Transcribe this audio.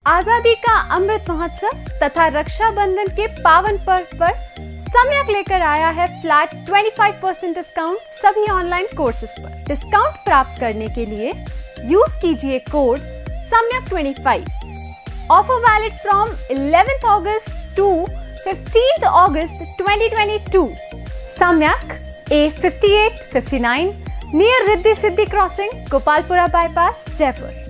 आजादी का अमृत महोत्सव तथा रक्षाबंधन के पावन पर्व पर सम्यक लेकर आया है फ्लैट 25% डिस्काउंट सभी ऑनलाइन कोर्सेज पर। डिस्काउंट प्राप्त करने के लिए यूज कीजिए कोड सम्यक25। Offer valid from 11th August to 15th August 2022। Samyak A5859 near Riddhi Siddhi crossing, Gopalpura bypass, Jaipur.